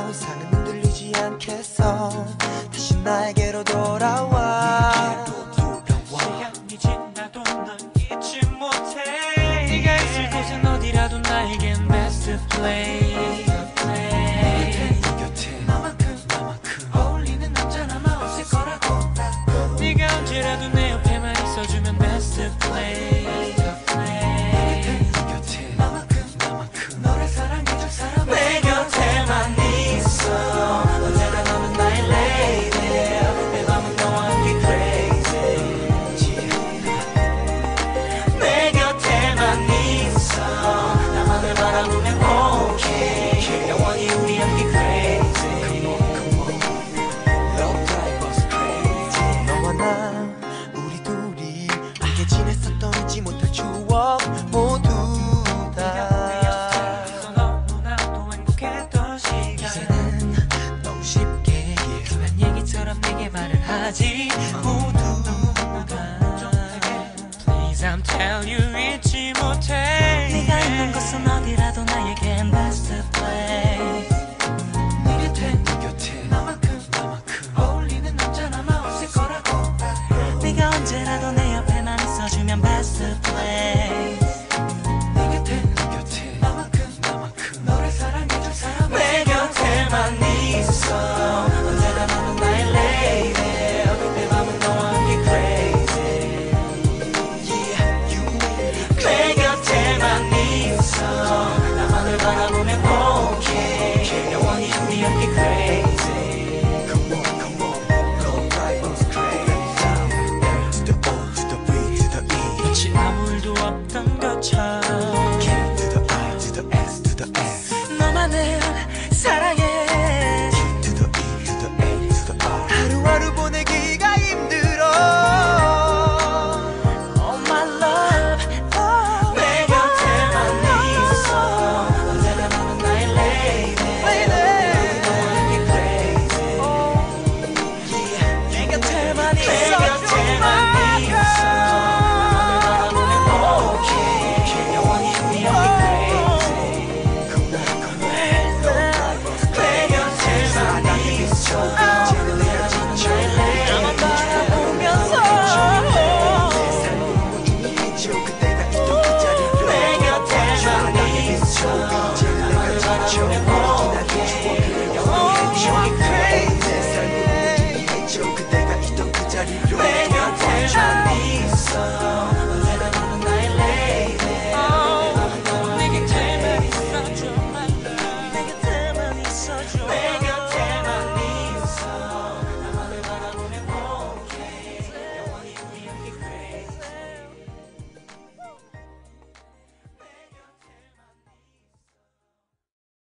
삶은 흔들리지 않겠어. 다시 나에게로 돌아와. 시간이 지나도 널 잊지 못해. 네가 있을 곳은 어디라도 나에겐 best place. 네 곁에 나만큼 어울리는 남자라면 없을 거라고. 네가 언제라도 내 옆에만 있어주면 best place. 네 곁에 나만큼 너를 사랑해줄 사람 내 곁에만 있어. 언제나 너는 나의 lady. 내 맘은 너와 함께 crazy. 내 곁에만 있어. 나만을 바라보면 okay. 영원히 우리 함께 crazy. Love drive us crazy. 너와 나 우리 둘이 함께 지냈었던 잊지 못할 추억 모두 다 너무나도 행복했던 시간. 이제는 너무 쉽게 그만 얘기처럼 내게 말을 하지. 모두 Please I'm tell you 잊지 못해. 네가 있는 곳은 어디라도 나에겐 best place. 네 곁에 나만큼 어울리는 남자라면 없을 거라고. 네가 언제라도 내 옆에만 있어주면 best place. 네 곁에 나만큼 너를 사랑해줄 사람 내 곁에만 있어. 언제나 너는 나의 lady. 내 맘은 너와 함께 crazy. Yeah, you made it. 내 곁에만 있어. 나만을 바라보면 okay. 영원히 우리 함께 crazy. Come on, go drive us crazy. L to the O to the V to the E. 마치 아무 일도 없던 것처럼. K to the I to the S to the S. 너만을 사랑해. T to the E to the A to the R. 하루하루 보내기가 힘들어. Oh my love. Oh, 내 곁에만 있어. 언제나 너는 나의 lady. 너와 함께 crazy. Yeah. 네 곁에만 내 곁에만 있어. 나만을 바라보면 okay. 영원히 우리 함께 crazy. Come on, 내 곁에만 있어.